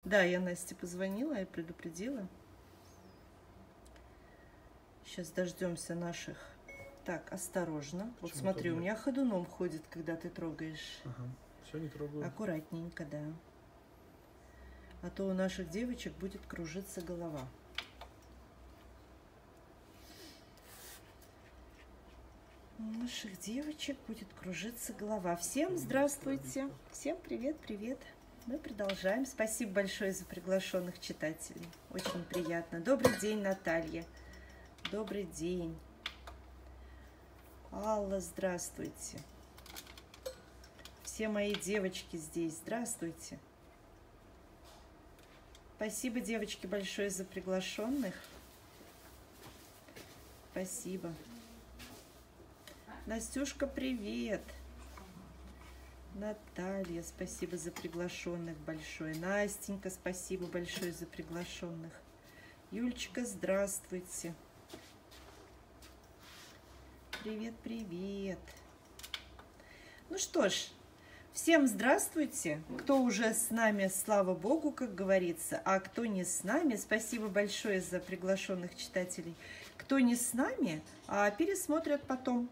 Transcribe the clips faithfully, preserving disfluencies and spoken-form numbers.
Да, я Насте позвонила и предупредила. Сейчас дождемся наших. Так, осторожно. Вот Почему смотри, трогать? у меня ходуном ходит, когда ты трогаешь. Ага, все не трогаю. Аккуратненько, да. А то у наших девочек будет кружиться голова. У наших девочек будет кружиться голова. Всем здравствуйте. Всем привет, привет. Мы продолжаем. Спасибо большое за приглашенных читателей. Очень приятно. Добрый день, Наталья. Добрый день. Алла, здравствуйте. Все мои девочки здесь. Здравствуйте. Спасибо, девочки, большое за приглашенных. Спасибо. Настюшка, привет. Наталья, спасибо за приглашенных большое. Настенька, спасибо большое за приглашенных. Юлечка, здравствуйте. Привет, привет. Ну что ж, всем здравствуйте. Кто уже с нами, слава богу, как говорится. А кто не с нами, спасибо большое за приглашенных читателей. Кто не с нами, пересмотрят потом.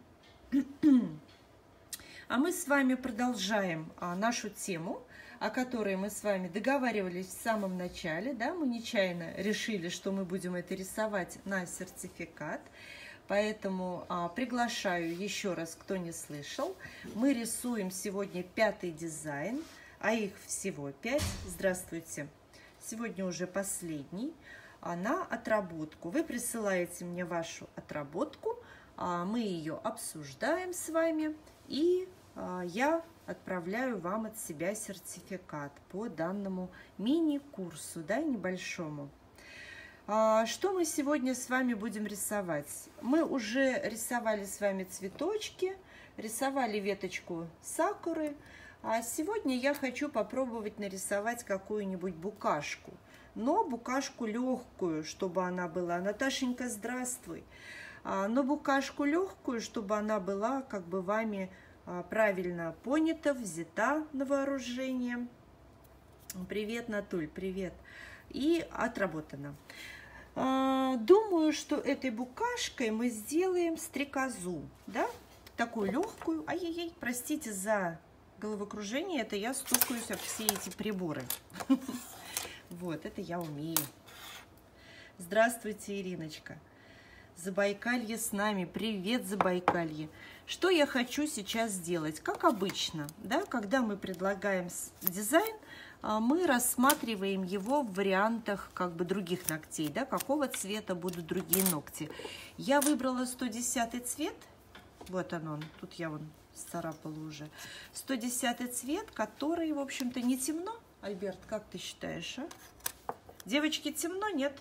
А мы с вами продолжаем а, нашу тему, о которой мы с вами договаривались в самом начале. Да? Мы нечаянно решили, что мы будем это рисовать на сертификат. Поэтому а, приглашаю еще раз, кто не слышал. Мы рисуем сегодня пятый дизайн, а их всего пять. Здравствуйте. Сегодня уже последний. А, на отработку. Вы присылаете мне вашу отработку. А, мы ее обсуждаем с вами. И я отправляю вам от себя сертификат по данному мини-курсу, да, небольшому. Что мы сегодня с вами будем рисовать? Мы уже рисовали с вами цветочки, рисовали веточку сакуры, а сегодня я хочу попробовать нарисовать какую-нибудь букашку, но букашку легкую, чтобы она была. Наташенька, здравствуй! Но букашку легкую, чтобы она была как бы вами правильно понята, взята на вооружение. Привет, Натуль, привет. И отработано. Думаю, что этой букашкой мы сделаем стрекозу, да? Такую легкую. Ай-яй-яй, простите за головокружение, это я стукаюсь об все эти приборы. Вот, это я умею. Здравствуйте, Ириночка. Забайкалье с нами. Привет, Забайкалье. Что я хочу сейчас сделать? Как обычно, да, когда мы предлагаем дизайн, мы рассматриваем его в вариантах как бы других ногтей, да, какого цвета будут другие ногти. Я выбрала сто десятый цвет. Вот он, тут я вон сцарапала уже. сто десятый цвет, который, в общем-то, не темно. Альберт, как ты считаешь, а? Девочки, темно, нет?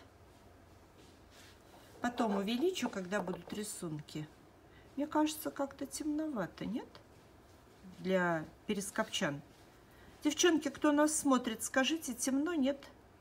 Потом увеличу, когда будут рисунки. Мне кажется, как-то темновато, нет? Для перископчан. Девчонки, кто нас смотрит, скажите, темно, нет?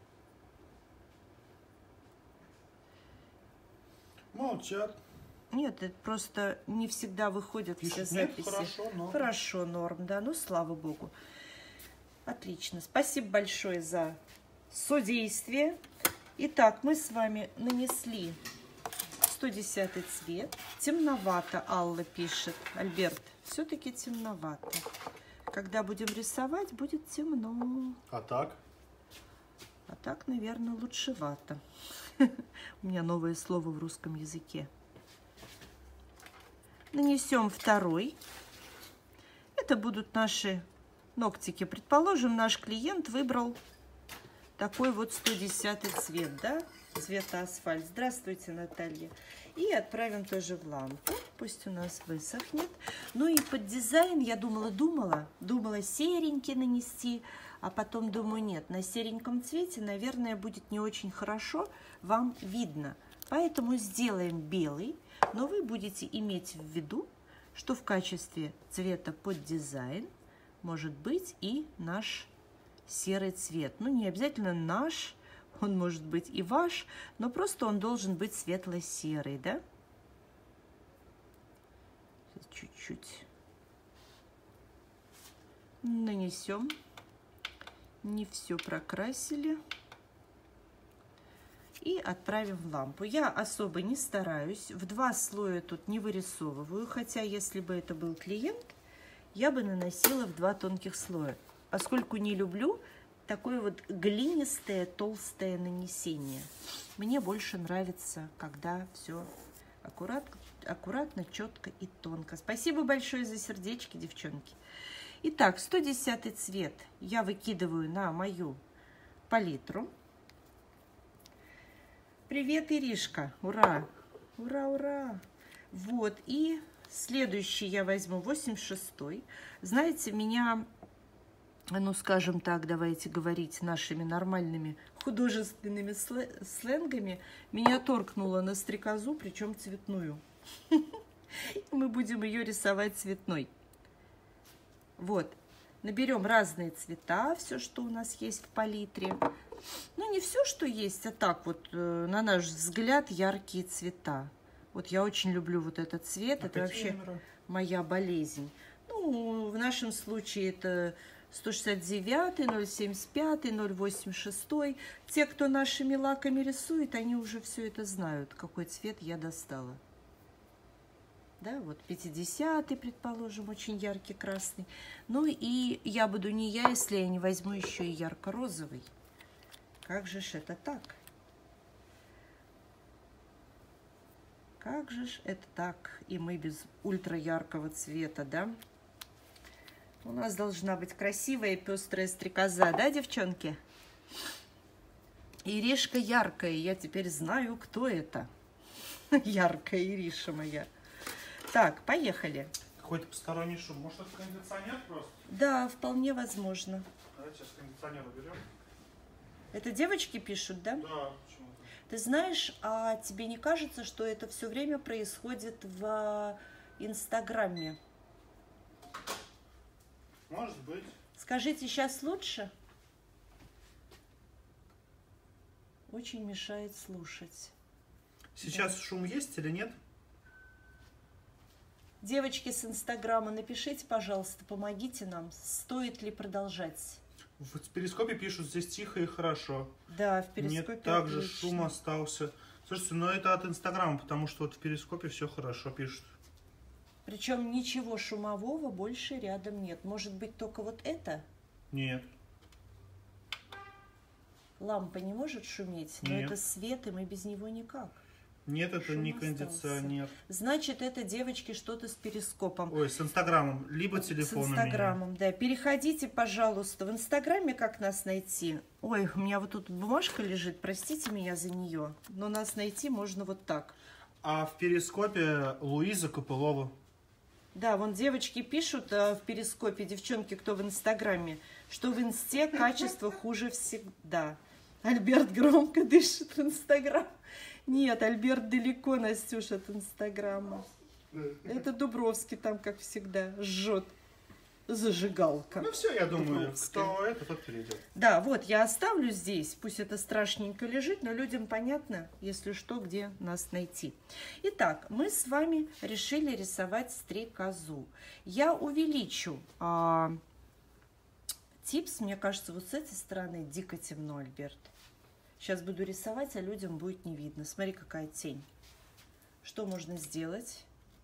Молчат. Нет, это просто не всегда выходят все записи. Нет, хорошо, норм. Хорошо, норм, да, ну слава богу. Отлично, спасибо большое за содействие. Итак, мы с вами нанесли сто десятый цвет. Темновато, Алла пишет. Альберт, все-таки темновато. Когда будем рисовать, будет темно. А так? А так, наверное, лучшевато. У меня новое слово в русском языке. Нанесем второй. Это будут наши ногтики. Предположим, наш клиент выбрал такой вот сто десятый цвет, да? Цвета асфальт. Здравствуйте, Наталья. И отправим тоже в лампу. Пусть у нас высохнет. Ну и под дизайн я думала, думала, думала серенький нанести, а потом думаю, нет, на сереньком цвете, наверное, будет не очень хорошо вам видно. Поэтому сделаем белый, но вы будете иметь в виду, что в качестве цвета под дизайн может быть и наш серый цвет. Ну, не обязательно наш, он может быть и ваш, но просто он должен быть светло-серый, да? Чуть-чуть нанесем Не все прокрасили. И отправим в лампу. Я особо не стараюсь. В два слоя тут не вырисовываю. Хотя, если бы это был клиент, я бы наносила в два тонких слоя. Поскольку не люблю такое вот глинистое, толстое нанесение. Мне больше нравится, когда все аккуратно, аккуратно, четко и тонко. Спасибо большое за сердечки, девчонки. Итак, сто десятый цвет я выкидываю на мою палитру. Привет, Иришка! Ура! Ура, ура! Вот, и следующий я возьму восемьдесят шестой. Знаете, меня, ну, скажем так, давайте говорить нашими нормальными художественными сленгами, меня торкнуло на стрекозу, причем цветную. Мы будем ее рисовать цветной. Вот, наберем разные цвета, все, что у нас есть в палитре. Ну, не все, что есть, а так вот, на наш взгляд, яркие цвета. Вот я очень люблю вот этот цвет, а это вообще номера? Моя болезнь. Ну, в нашем случае это сто шестьдесят девятый, ноль семьдесят пятый, ноль восемьдесят шестой. Те, кто нашими лаками рисует, они уже все это знают, какой цвет я достала. Да, вот пятидесятый, предположим, очень яркий красный. Ну и я буду не я, если я не возьму еще и ярко-розовый. Как же ж это так? Как же ж это так? И мы без ультра яркого цвета, да? У нас должна быть красивая пестрая стрекоза, да, девчонки? Иришка яркая, я теперь знаю, кто это. Яркая Ириша моя. Так, поехали. Какой-то посторонний шум. Может, это кондиционер просто? Да, вполне возможно. Давайте сейчас кондиционер уберем. Это девочки пишут, да? Да, почему-то. Ты знаешь, а тебе не кажется, что это все время происходит в Инстаграме? Может быть. Скажите, сейчас лучше? Очень мешает слушать. Сейчас да. Шум есть или нет? Девочки с Инстаграма, напишите, пожалуйста, помогите нам, стоит ли продолжать. В перископе пишут, здесь тихо и хорошо. Да, в перископе нет, также шум остался. Слушайте, но это от Инстаграма, потому что вот в перископе все хорошо пишут. Причем ничего шумового больше рядом нет. Может быть, только вот это? Нет. Лампа не может шуметь, но нет. Это свет, и мы без него никак. Нет, это шум не кондиционер. Остался. Значит, это, девочки, что-то с перископом. Ой, с Инстаграмом, либо телефоном. С Инстаграмом, да. Переходите, пожалуйста, в Инстаграме, как нас найти. Ой, у меня вот тут бумажка лежит, простите меня за нее. Но нас найти можно вот так. А в перископе Луиза Копылова. Да, вон девочки пишут а, в перископе, девчонки, кто в Инстаграме, что в Инсте качество хуже всегда. Альберт громко дышит в Инстаграм. Нет, Альберт далеко, Настюша, от Инстаграма. Это Дубровский там, как всегда, жжет. Зажигалка. Ну все, я думаю, кто это, тот перейдет. Да, вот, я оставлю здесь. Пусть это страшненько лежит, но людям понятно, если что, где нас найти. Итак, мы с вами решили рисовать стрекозу. Я увеличу а, типс, мне кажется, вот с этой стороны дико темно, Альберт. Сейчас буду рисовать, а людям будет не видно. Смотри, какая тень. Что можно сделать?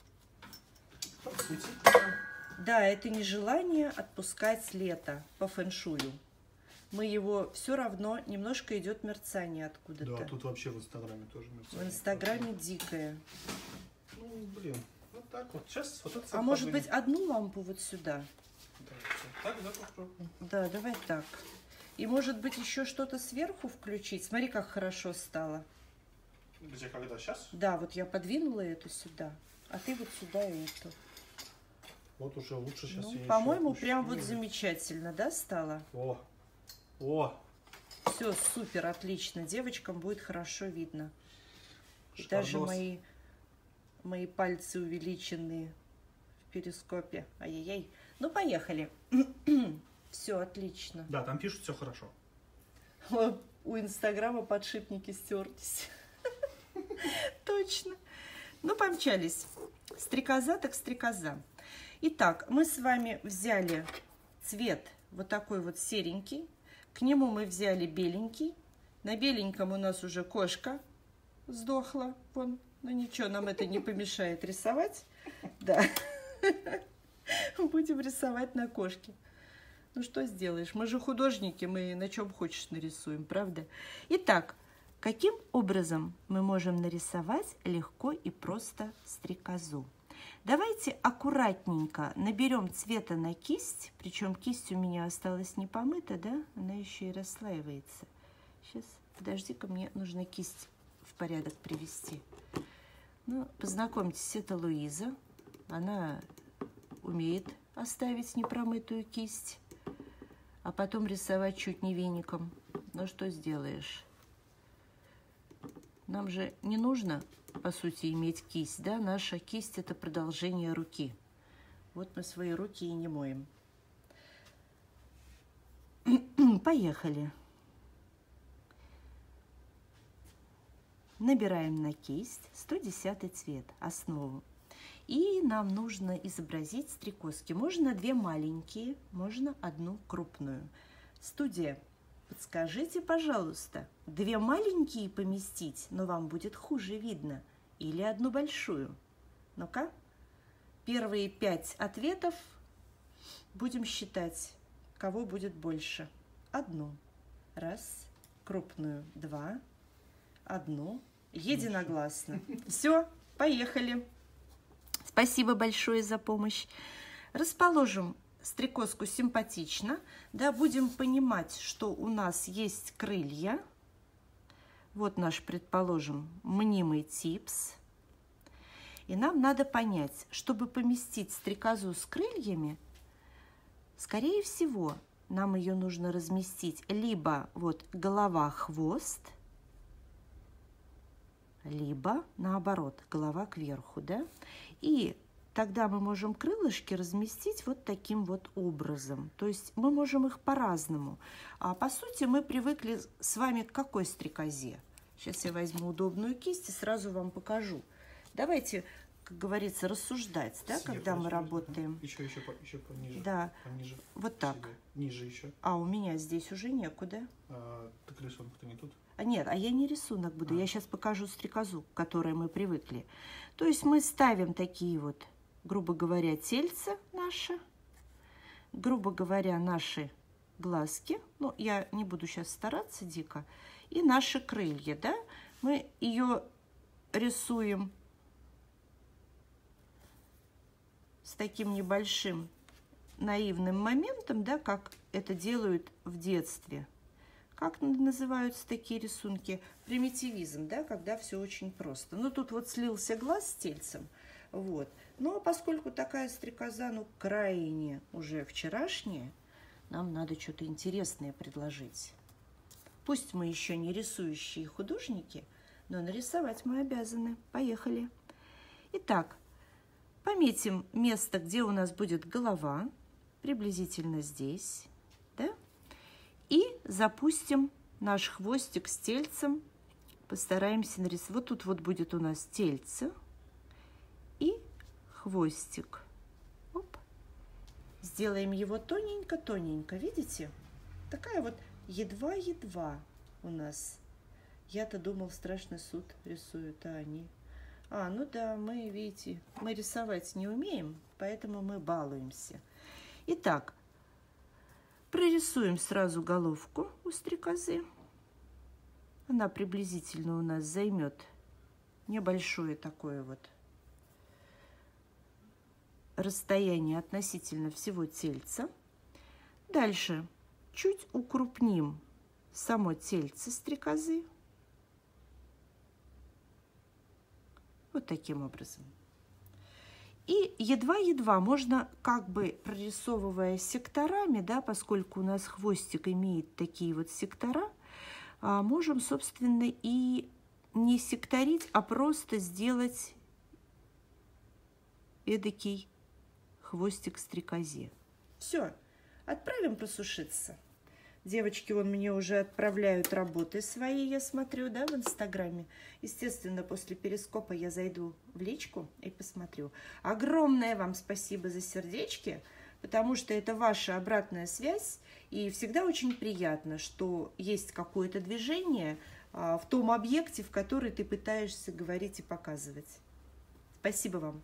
Да, это не желание отпускать лето по фэн-шую. Мы его все равно, немножко идет мерцание откуда-то. Да, тут вообще в Инстаграме тоже мерцание. В Инстаграме дикое. Ну, блин, вот так вот. Сейчас вот это. А может быть, одну лампу вот сюда? Да, так, да, попробуем. Да, давай так. И может быть еще что-то сверху включить. Смотри, как хорошо стало. Где, когда, сейчас? Да, вот я подвинула эту сюда, а ты вот сюда и эту. Вот уже лучше сейчас. Ну, по-моему, прям вот замечательно, да, стало? О, о. Все, супер, отлично. Девочкам будет хорошо видно. И даже мои, мои пальцы увеличенные в перископе. Ай-яй-яй. Ну, поехали. Все, отлично. Да, там пишут, все хорошо. У Инстаграма подшипники стерлись. Точно. Ну, помчались. Стрекоза так стрекоза. Итак, мы с вами взяли цвет вот такой вот серенький. К нему мы взяли беленький. На беленьком у нас уже кошка сдохла. Вон. Ну ничего, нам это не помешает рисовать. Да. Будем рисовать на кошке. Ну что сделаешь? Мы же художники, мы на чем хочешь нарисуем, правда? Итак, каким образом мы можем нарисовать легко и просто стрекозу? Давайте аккуратненько наберем цвета на кисть. Причем кисть у меня осталась не помыта, да? Она еще и расслаивается. Сейчас, подожди-ка, мне нужно кисть в порядок привести. Ну, познакомьтесь, это Луиза. Она умеет оставить непромытую кисть, а потом рисовать чуть не веником. Ну, что сделаешь? Нам же не нужно, по сути, иметь кисть, да? Наша кисть – это продолжение руки. Вот мы свои руки и не моем. Поехали. Набираем на кисть сто десятый цвет, основу. И нам нужно изобразить стрекозки. Можно две маленькие, можно одну крупную. Студия, подскажите, пожалуйста, две маленькие поместить, но вам будет хуже видно, или одну большую? Ну-ка, первые пять ответов будем считать, кого будет больше. Одну. Раз. Крупную. Два. Одну. Единогласно. Все, поехали. Спасибо большое за помощь. Расположим стрекозку симпатично. Да, будем понимать, что у нас есть крылья. Вот наш, предположим, мнимый типс. И нам надо понять, чтобы поместить стрекозу с крыльями, скорее всего, нам ее нужно разместить либо вот голова, хвост, либо наоборот, голова кверху, да? И тогда мы можем крылышки разместить вот таким вот образом. То есть мы можем их по-разному. А по сути мы привыкли с вами к какой стрекозе? Сейчас я возьму удобную кисть и сразу вам покажу. Давайте, как говорится, рассуждать, да, Снег когда мы возьмем. работаем. Еще, еще, еще пониже. Да, пониже. вот так. Себе. Ниже еще. А у меня здесь уже некуда. А, так рисунок-то не тут? А нет, а я не рисунок буду, а. я сейчас покажу стрекозу, к которой мы привыкли. То есть мы ставим такие вот, грубо говоря, тельца наши, грубо говоря, наши глазки. Ну, я не буду сейчас стараться дико. И наши крылья, да, мы ее рисуем с таким небольшим наивным моментом, да, как это делают в детстве. Как называются такие рисунки? Примитивизм, да, когда все очень просто. Ну, тут вот слился глаз с тельцем, вот. Но поскольку такая стрекоза, ну, крайне уже вчерашняя, нам надо что-то интересное предложить. Пусть мы еще не рисующие художники, но нарисовать мы обязаны. Поехали. Итак, пометим место, где у нас будет голова, приблизительно здесь, да? И запустим наш хвостик с тельцем. Постараемся нарисовать. Вот тут вот будет у нас тельце и хвостик. Оп. Сделаем его тоненько-тоненько. Видите? Такая вот едва-едва у нас. Я-то думал, страшный суд рисуют, а они... А, ну да, мы, видите, мы рисовать не умеем, поэтому мы балуемся. Итак, прорисуем сразу головку у стрекозы. Она приблизительно у нас займет небольшое такое вот расстояние относительно всего тельца. Дальше чуть укрупним само тельце стрекозы. Вот таким образом. И едва-едва можно, как бы прорисовывая секторами, да, поскольку у нас хвостик имеет такие вот сектора, можем, собственно, и не секторить, а просто сделать эдакий хвостик стрекозе. Все, отправим просушиться. Девочки вон мне уже отправляют работы свои, я смотрю, да, в Инстаграме. Естественно, после перископа я зайду в личку и посмотрю. Огромное вам спасибо за сердечки, потому что это ваша обратная связь, и всегда очень приятно, что есть какое-то движение в том объекте, в который ты пытаешься говорить и показывать. Спасибо вам.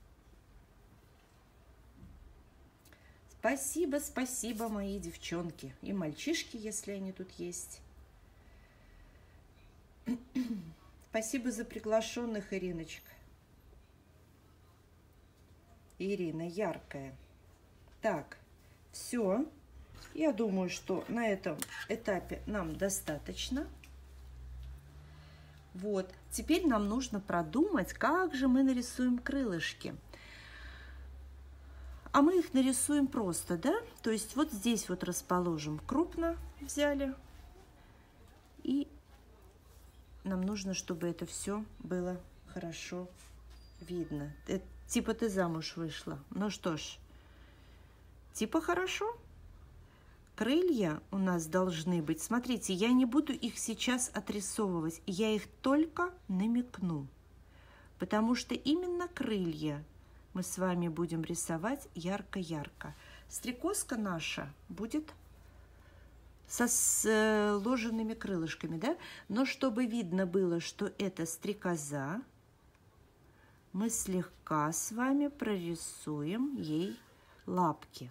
Спасибо, спасибо, мои девчонки и мальчишки, если они тут есть. Спасибо за приглашенных, Ириночка. Ирина яркая. Так, все. Я думаю, что на этом этапе нам достаточно. Вот. Теперь нам нужно продумать, как же мы нарисуем крылышки. А мы их нарисуем просто, да? То есть вот здесь вот расположим крупно, взяли. И нам нужно, чтобы это все было хорошо видно. Это, типа ты замуж вышла. Ну что ж, типа хорошо. Крылья у нас должны быть. Смотрите, я не буду их сейчас отрисовывать. Я их только намекну. Потому что именно крылья мы с вами будем рисовать ярко-ярко. Стрекозка наша будет со сложенными крылышками, да? Но чтобы видно было, что это стрекоза, мы слегка с вами прорисуем ей лапки.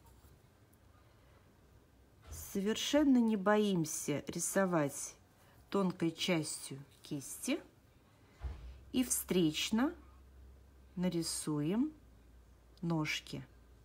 Совершенно не боимся рисовать тонкой частью кисти и встречно нарисуем ножки.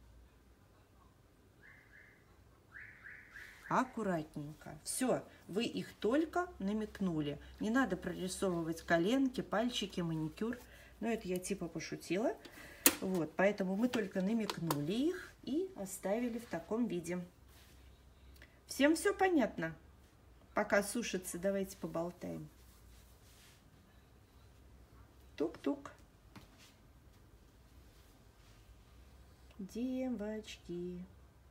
Аккуратненько. Все, вы их только намекнули. Не надо прорисовывать коленки, пальчики, маникюр. Но это я типа пошутила. Вот, поэтому мы только намекнули их и оставили в таком виде. Всем все понятно? Пока сушится, давайте поболтаем. Тук-тук. Девочки.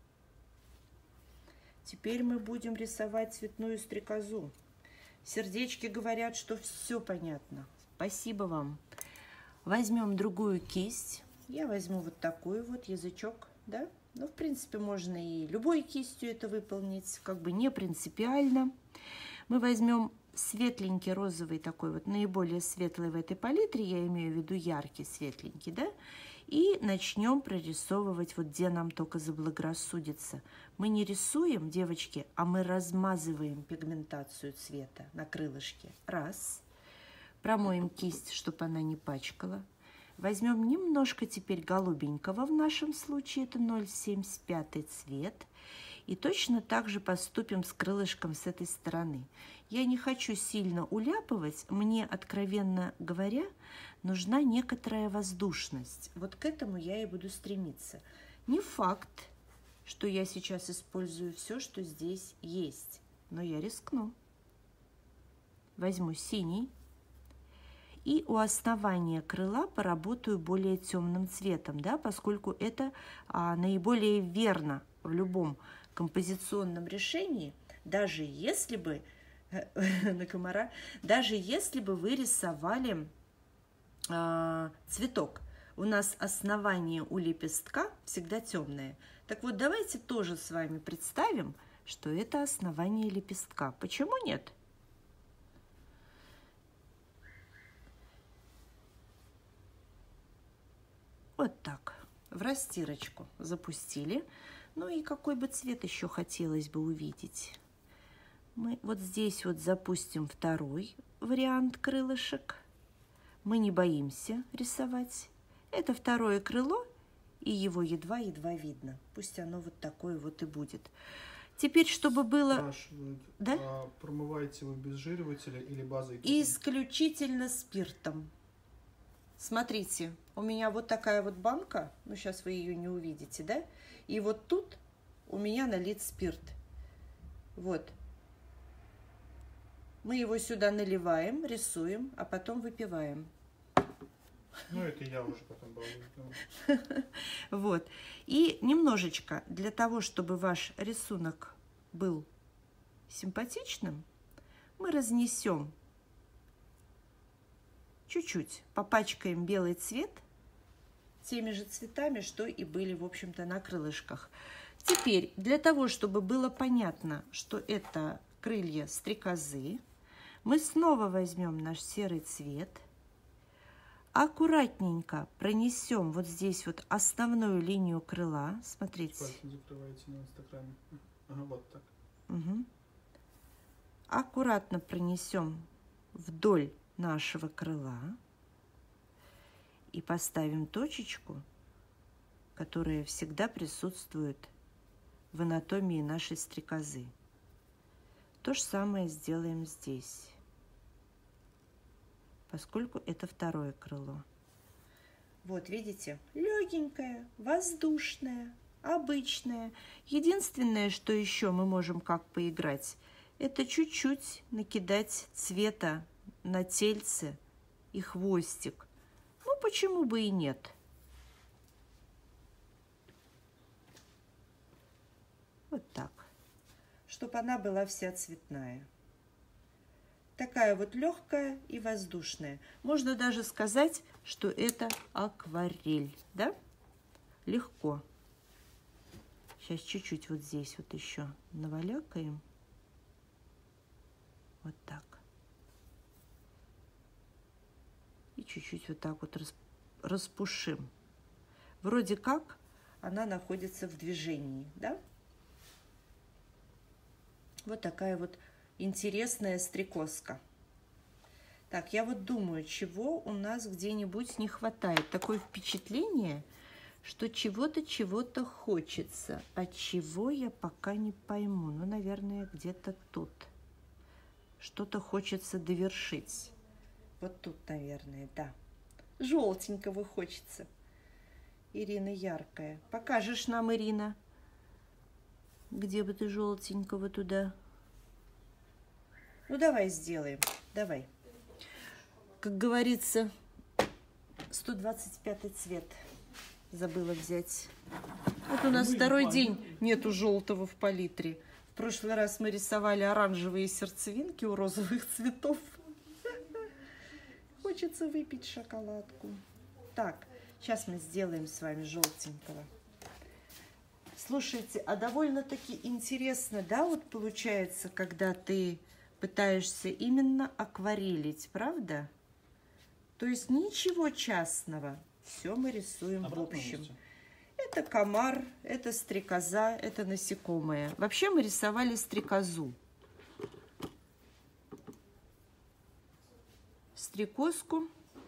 Теперь мы будем рисовать цветную стрекозу. Сердечки говорят, что все понятно. Спасибо вам. Возьмем другую кисть. Я возьму вот такой вот язычок, да? Ну, в принципе, можно и любой кистью это выполнить, как бы не принципиально. Мы возьмем светленький розовый такой вот, наиболее светлый в этой палитре, я имею в виду яркий светленький, да? И начнем прорисовывать вот где нам только заблагорассудится. Мы не рисуем, девочки, а мы размазываем пигментацию цвета на крылышке. Раз. Промоем кисть, чтобы она не пачкала. Возьмем немножко теперь голубенького, в нашем случае это ноль семьдесят пять цвет. И точно так же поступим с крылышком с этой стороны. Я не хочу сильно уляпывать, мне, откровенно говоря, нужна некоторая воздушность. Вот к этому я и буду стремиться. Не факт, что я сейчас использую все, что здесь есть, но я рискну. Возьму синий. И у основания крыла поработаю более темным цветом, да, поскольку это а, наиболее верно в любом композиционном решении, даже если бы на комара, даже если бы вы рисовали а, цветок. У нас основание у лепестка всегда темное. Так вот, давайте тоже с вами представим, что это основание лепестка. Почему нет? Вот так, в растирочку запустили. Ну и какой бы цвет еще хотелось бы увидеть. Мы вот здесь вот запустим второй вариант крылышек. Мы не боимся рисовать. Это второе крыло, и его едва-едва видно. Пусть оно вот такое вот и будет. Теперь, чтобы было... Спрашивают, да? А промываете вы без сжиривателя или базой? Исключительно спиртом. Смотрите, у меня вот такая вот банка, ну сейчас вы ее не увидите, да? И вот тут у меня налит спирт. Вот. Мы его сюда наливаем, рисуем, а потом выпиваем. Ну, это я уже потом балую. Вот. И немножечко для того, чтобы ваш рисунок был симпатичным, мы разнесем чуть-чуть, попачкаем белый цвет теми же цветами, что и были, в общем-то, на крылышках. Теперь, для того, чтобы было понятно, что это крылья стрекозы, мы снова возьмем наш серый цвет, аккуратненько пронесем вот здесь вот основную линию крыла. Смотрите. Закрываете на инстаграме. Ага, вот так. Угу. Аккуратно пронесем вдоль нашего крыла и поставим точечку, которая всегда присутствует в анатомии нашей стрекозы. То же самое сделаем здесь, поскольку это второе крыло. Вот видите, легенькое, воздушное, обычное. Единственное, что еще мы можем как поиграть, это чуть-чуть накидать цвета на тельце и хвостик. Ну, почему бы и нет? Вот так. Чтобы она была вся цветная. Такая вот легкая и воздушная. Можно даже сказать, что это акварель, да? Легко. Сейчас чуть-чуть вот здесь вот еще навалякаем. Вот так. И чуть-чуть вот так вот распушим. Вроде как она находится в движении, да? Вот такая вот интересная стрекозка. Так, я вот думаю, чего у нас где-нибудь не хватает. Такое впечатление, что чего-то, чего-то хочется. А чего я пока не пойму. Ну, наверное, где-то тут. Что-то хочется довершить. Вот тут, наверное, да. Желтенького хочется. Ирина яркая. Покажешь нам, Ирина? Где бы ты желтенького туда? Ну, давай сделаем. Давай. Как говорится, сто двадцать пятый цвет забыла взять. Вот у нас второй день нету желтого в палитре. В прошлый раз мы рисовали оранжевые сердцевинки у розовых цветов. Хочется выпить шоколадку. Так, сейчас мы сделаем с вами желтенького. Слушайте, а довольно-таки интересно, да, вот получается, когда ты пытаешься именно акварелить, правда? То есть ничего частного. Все мы рисуем в общем. Это комар, это стрекоза, это насекомое. Вообще мы рисовали стрекозу. Стрекозку.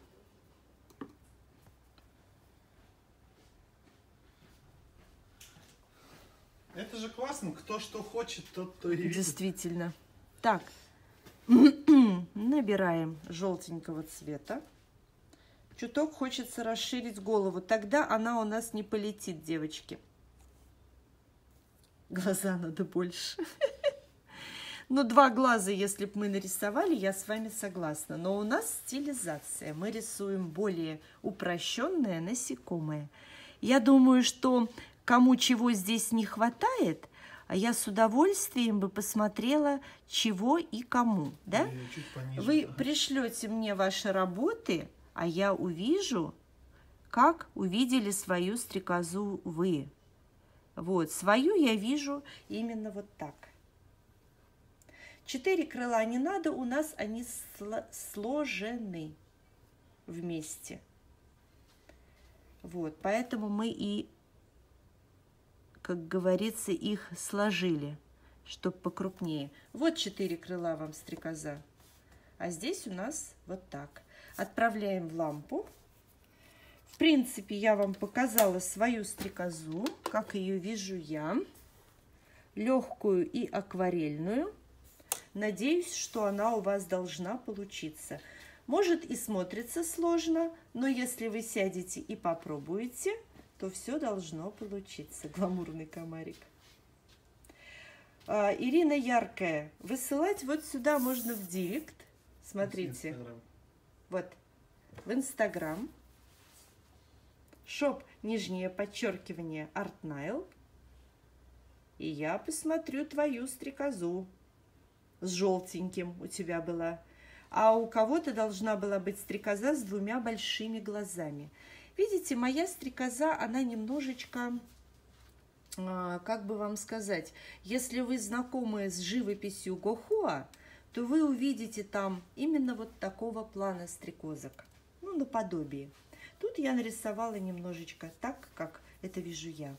Это же классно, кто что хочет, тот то и видит. Действительно. Так, набираем желтенького цвета. Чуток хочется расширить голову, тогда она у нас не полетит, девочки. Глаза надо больше. Ну, два глаза, если бы мы нарисовали, я с вами согласна. Но у нас стилизация. Мы рисуем более упрощенное насекомое. Я думаю, что кому чего здесь не хватает, а я с удовольствием бы посмотрела, чего и кому. Да? Пониже, Вы да. пришлете мне ваши работы, а я увижу, как увидели свою стрекозу вы. Вот, свою я вижу именно вот так. Четыре крыла не надо, у нас они сложены вместе. Вот, поэтому мы и, как говорится, их сложили, чтобы покрупнее. Вот четыре крыла вам стрекоза, а здесь у нас вот так. Отправляем в лампу. В принципе, я вам показала свою стрекозу, как ее вижу я, легкую и акварельную. Надеюсь, что она у вас должна получиться. Может и смотрится сложно, но если вы сядете и попробуете, то все должно получиться. Гламурный комарик. А, Ирина яркая. Высылать вот сюда можно в директ. Смотрите. Вот. В Инстаграм. Шоп, нижнее подчеркивание, Артнайл. И я посмотрю твою стрекозу. С желтеньким у тебя была. А у кого-то должна была быть стрекоза с двумя большими глазами. Видите, моя стрекоза, она немножечко, как бы вам сказать, если вы знакомы с живописью Гохуа, то вы увидите там именно вот такого плана стрекозок, ну, наподобие. Тут я нарисовала немножечко так, как это вижу я.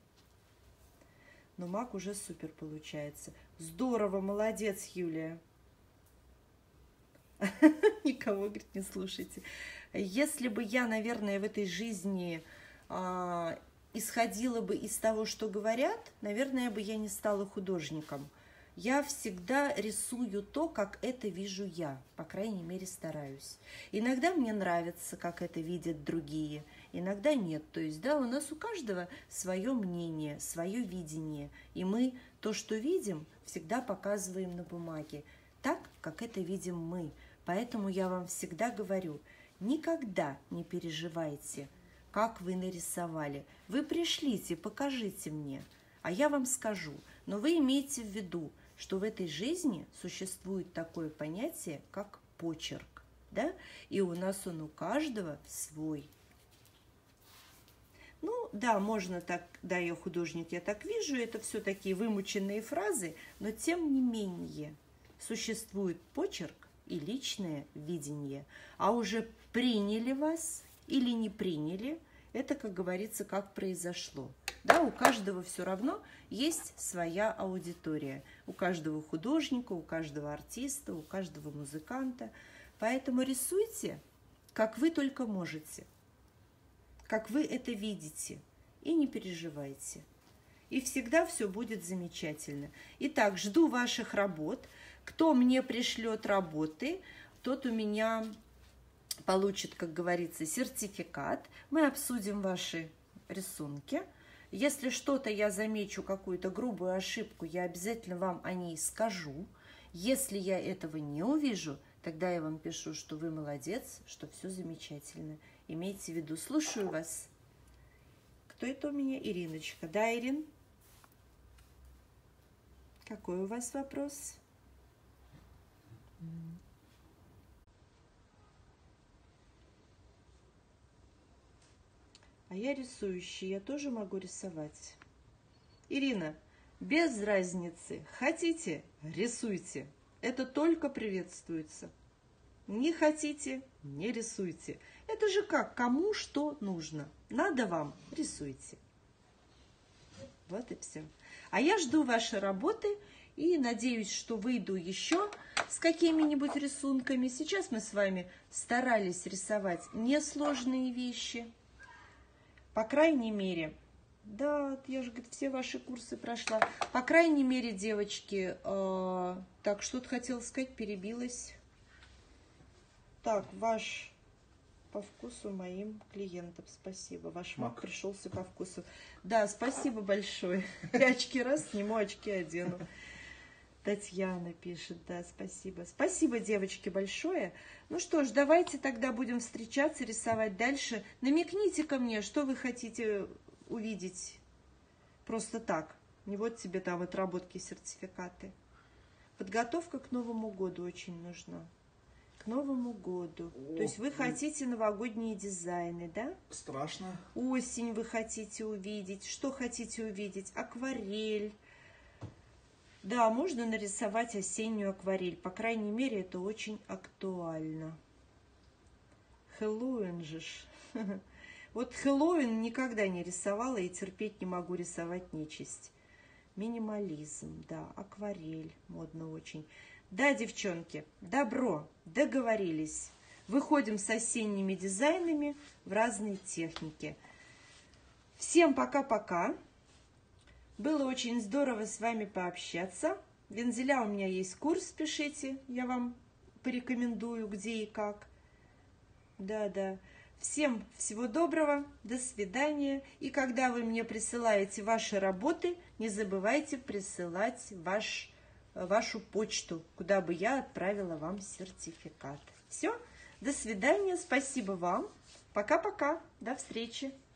Но маг уже супер получается. Здорово, молодец, Юлия. Никого, говорит, не слушайте. Если бы я, наверное, в этой жизни а, исходила бы из того, что говорят, наверное, бы я не стала художником. Я всегда рисую то, как это вижу я, по крайней мере, стараюсь. Иногда мне нравится, как это видят другие, иногда нет. То есть, да, у нас у каждого свое мнение, свое видение, и мы то, что видим, всегда показываем на бумаге, так, как это видим мы. Поэтому я вам всегда говорю, никогда не переживайте, как вы нарисовали. Вы пришлите, покажите мне, а я вам скажу. Но вы имейте в виду, что в этой жизни существует такое понятие, как почерк, да? И у нас он у каждого свой. Ну, да, можно так, да, я художник, я так вижу, это все такие вымученные фразы, но тем не менее существует почерк и личное видение. А уже приняли вас или не приняли, это, как говорится, как произошло. Да, у каждого все равно есть своя аудитория. У каждого художника, у каждого артиста, у каждого музыканта. Поэтому рисуйте, как вы только можете, как вы это видите, и не переживайте. И всегда все будет замечательно. Итак, жду ваших работ. Кто мне пришлет работы, тот у меня получит, как говорится, сертификат. Мы обсудим ваши рисунки. Если что-то я замечу, какую-то грубую ошибку, я обязательно вам о ней скажу. Если я этого не увижу, тогда я вам пишу, что вы молодец, что все замечательно. Имейте в виду. Слушаю вас. Кто это у меня? Ириночка. Да, Ирин? Какой у вас вопрос? А я рисующий, я тоже могу рисовать. Ирина, без разницы. Хотите – рисуйте. Это только приветствуется. Не хотите – не рисуйте. Это же как, кому что нужно. Надо вам – рисуйте. Вот и все. А я жду вашей работы и надеюсь, что выйду еще с какими-нибудь рисунками. Сейчас мы с вами старались рисовать несложные вещи. По крайней мере, да, я же, говорит, все ваши курсы прошла. По крайней мере, девочки, э, так, что-то хотела сказать, перебилась. Так, ваш по вкусу моим клиентам, спасибо. Ваш маг, маг пришелся по вкусу. Да, спасибо большое. Я очки раз сниму, очки одену. Татьяна пишет, да, спасибо. Спасибо, девочки, большое. Ну что ж, давайте тогда будем встречаться, рисовать дальше. Намекните ко мне, что вы хотите увидеть просто так. Не вот тебе там отработки, сертификаты. Подготовка к Новому году очень нужна. К Новому году. О, то есть вы хотите новогодние дизайны, да? Страшно. Осень вы хотите увидеть. Что хотите увидеть? Акварель. Да, можно нарисовать осеннюю акварель. По крайней мере, это очень актуально. Хэллоуин же ж. Вот Хэллоуин никогда не рисовала и терпеть не могу рисовать нечисть. Минимализм, да, акварель, модно очень. Да, девчонки, добро, договорились. Выходим с осенними дизайнами в разные техники. Всем пока-пока. Было очень здорово с вами пообщаться. Вензеля у меня есть курс, пишите, я вам порекомендую, где и как. Да-да. Всем всего доброго, до свидания. И когда вы мне присылаете ваши работы, не забывайте присылать ваш, вашу почту, куда бы я отправила вам сертификат. Все, до свидания, спасибо вам. Пока-пока, до встречи.